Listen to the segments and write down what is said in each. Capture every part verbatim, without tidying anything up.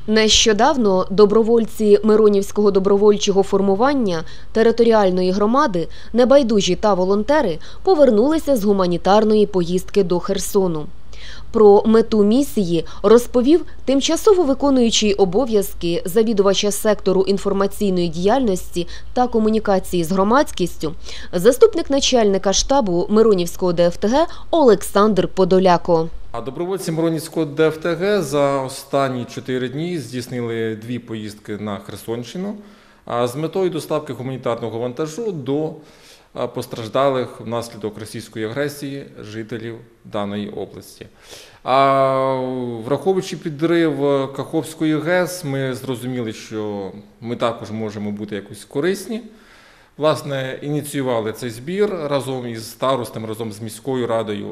Нещодавно добровольці Миронівського добровольчого формування територіальної громади, небайдужі та волонтери повернулися з гуманітарної поїздки до Херсону. Про мету місії розповів тимчасово виконуючий обов'язки завідувача сектору інформаційної діяльності та комунікації з громадськістю, заступник начальника штабу Миронівського Де Еф Те Ге Олександр Подоляко. А добровольці Миронівського Де Еф Те Ге за останні чотири дні здійснили дві поїздки на Херсонщину з метою доставки гуманітарного вантажу до постраждалих внаслідок російської агресії жителів даної області. А враховуючи підрив Каховської ГЕС, ми зрозуміли, що ми також можемо бути якось корисні. Власне, ініціювали цей збір разом із старостами, разом з міською радою.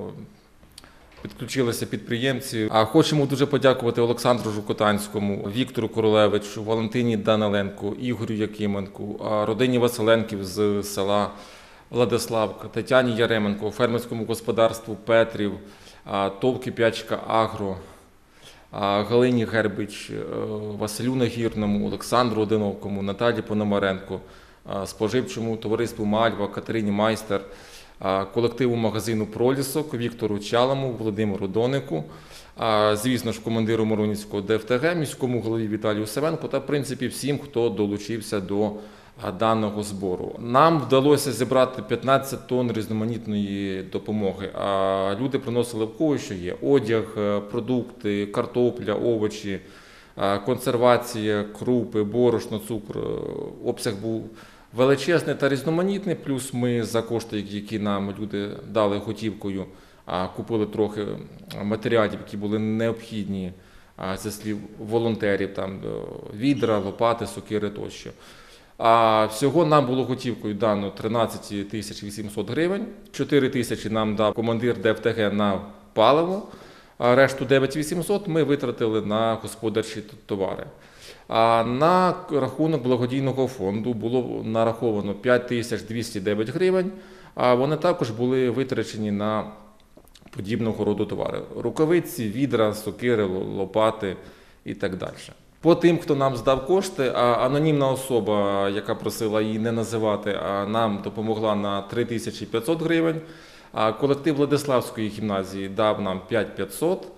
Підключилися підприємці. А хочемо дуже подякувати Олександру Жукотанському, Віктору Королевичу, Валентині Даниленко, Ігорю Якименку, родині Василенків з села Владиславка, Тетяні Яременко, фермерському господарству Петрів, ТОВ «Кип'ячка Агро», Галині Гербич, Василю Нагірному, Олександру Одинокому, Наталі Пономаренко, споживчому товариству «Мальва», Катерині Майстер, колективу магазину «Пролісок», Віктору Чалому, Володимиру Донику, звісно ж, командиру Миронівського Де Еф Те Ге, міському голові Віталію Савенку та, в принципі, всім, хто долучився до даного збору. Нам вдалося зібрати п'ятнадцять тонн різноманітної допомоги. Люди приносили в кого що є: одяг, продукти, картопля, овочі, консервація, крупи, борошно, цукор. Обсяг був величезний та різноманітний, плюс ми за кошти, які нам люди дали готівкою, купили трохи матеріалів, які були необхідні, зі слів волонтерів, там відра, лопати, сокири тощо. А всього нам було готівкою дано тринадцять тисяч вісімсот гривень, чотири тисячі нам дав командир Де Еф Те Ге на паливо, а решту дев'ять тисяч вісімсот ми витратили на господарчі товари. А на рахунок благодійного фонду було нараховано п'ять тисяч двісті дев'ять гривень, а вони також були витрачені на подібного роду товари: рукавиці, відра, сокири, лопати і так далі. По тим, хто нам здав кошти, анонімна особа, яка просила її не називати, нам допомогла на три тисячі п'ятсот гривень, а колектив Владиславської гімназії дав нам п'ять тисяч п'ятсот.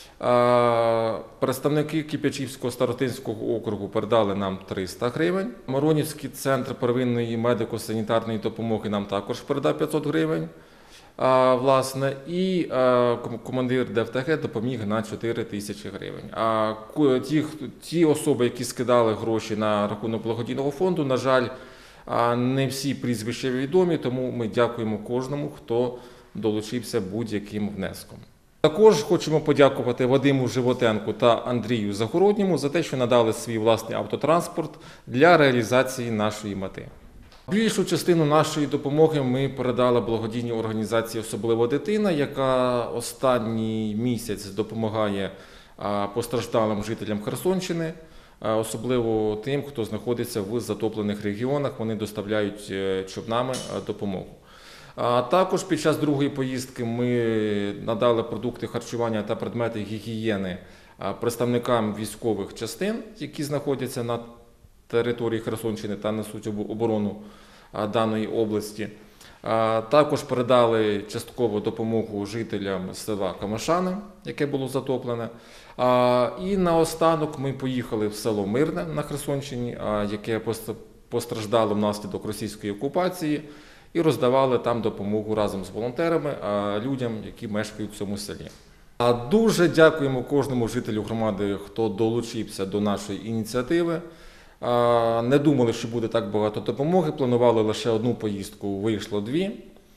Представники Кип'ячівського старостинського округу передали нам триста гривень. Миронівський центр первинної медико-санітарної допомоги нам також передав п'ятсот гривень. Власне, і командир Де Еф Те Ге допоміг на чотири тисячі гривень. А ті, ті особи, які скидали гроші на рахунок благодійного фонду, на жаль, не всі прізвища відомі, тому ми дякуємо кожному, хто долучився будь-яким внеском. Також хочемо подякувати Вадиму Животенку та Андрію Загородньому за те, що надали свій власний автотранспорт для реалізації нашої мети. Більшу частину нашої допомоги ми передали благодійній організації «Особлива дитина», яка останній місяць допомагає постраждалим жителям Херсонщини, особливо тим, хто знаходиться в затоплених регіонах. Вони доставляють човнами допомогу. А також під час другої поїздки ми надали продукти харчування та предмети гігієни представникам військових частин, які знаходяться на території Херсонщини та несуть оборону даної області. Також передали частково допомогу жителям села Камишани, яке було затоплене. І наостанок ми поїхали в село Мирне на Херсонщині, яке постраждало внаслідок російської окупації, і роздавали там допомогу разом з волонтерами людям, які мешкають в цьому селі. Дуже дякуємо кожному жителю громади, хто долучився до нашої ініціативи. Не думали, що буде так багато допомоги, планували лише одну поїздку, вийшло дві.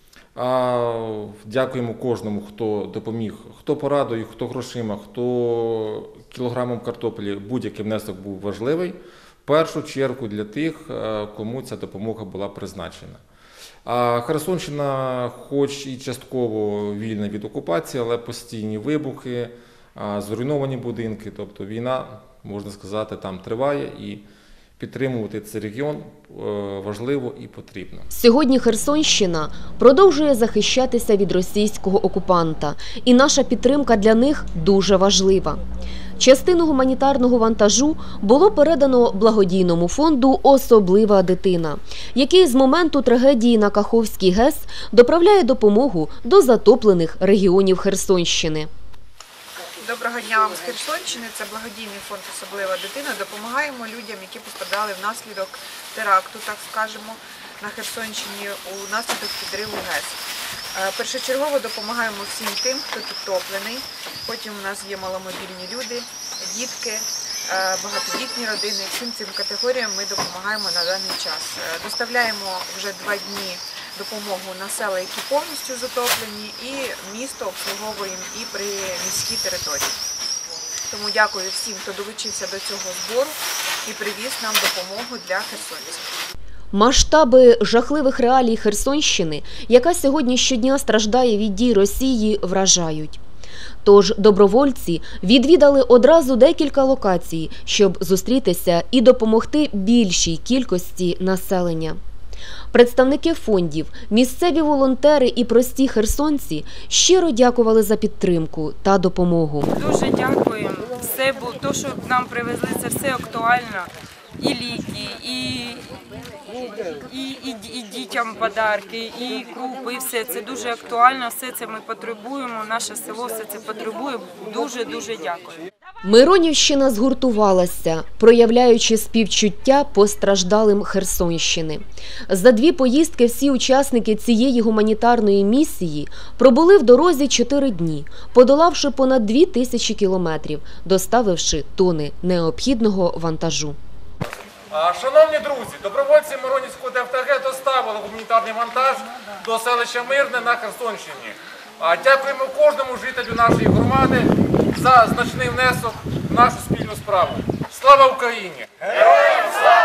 Дякуємо кожному, хто допоміг, хто порадою, хто грошима, хто кілограмом картоплі. Будь-який внесок був важливий, в першу чергу для тих, кому ця допомога була призначена. А Херсонщина, хоч і частково вільна від окупації, але постійні вибухи, зруйновані будинки, тобто війна, можна сказати, там триває, і підтримувати цей регіон важливо і потрібно. Сьогодні Херсонщина продовжує захищатися від російського окупанта, і наша підтримка для них дуже важлива. Частину гуманітарного вантажу було передано благодійному фонду «Особлива дитина», який з моменту трагедії на Каховській ГЕС доправляє допомогу до затоплених регіонів Херсонщини. Доброго дня вам з Херсонщини. Це благодійний фонд «Особлива дитина». Допомагаємо людям, які постраждали внаслідок теракту, так скажемо, на Херсонщині унаслідок підриву ГЕС. Першочергово допомагаємо всім тим, хто підтоплений. Потім у нас є маломобільні люди, дітки, багатодітні родини. Всім цим категоріям ми допомагаємо на даний час. Доставляємо вже два дні допомогу на села, які повністю затоплені, і місто обслуговуємо і при міській території. Тому дякую всім, хто долучився до цього збору і привіз нам допомогу для херсонців. Масштаби жахливих реалій Херсонщини, яка сьогодні щодня страждає від дій Росії, вражають. Тож добровольці відвідали одразу декілька локацій, щоб зустрітися і допомогти більшій кількості населення. Представники фондів, місцеві волонтери і прості херсонці щиро дякували за підтримку та допомогу. Дуже дякуємо. Все було, то, що нам привезли, це все актуально. І ліки, і, і, і, і дітям подарки, і крупи, і все це дуже актуально, все це ми потребуємо, наше село все це потребує. Дуже-дуже дякую. Миронівщина згуртувалася, проявляючи співчуття постраждалим Херсонщини. За дві поїздки всі учасники цієї гуманітарної місії пробули в дорозі чотири дні, подолавши понад дві тисячі кілометрів, доставивши тони необхідного вантажу. Шановні друзі, добровольці Миронівського ДФТГ доставили гуманітарний вантаж до селища Мирне на Херсонщині. Дякуємо кожному жителю нашої громади за значний внесок в нашу спільну справу. Слава Україні! Героям слава!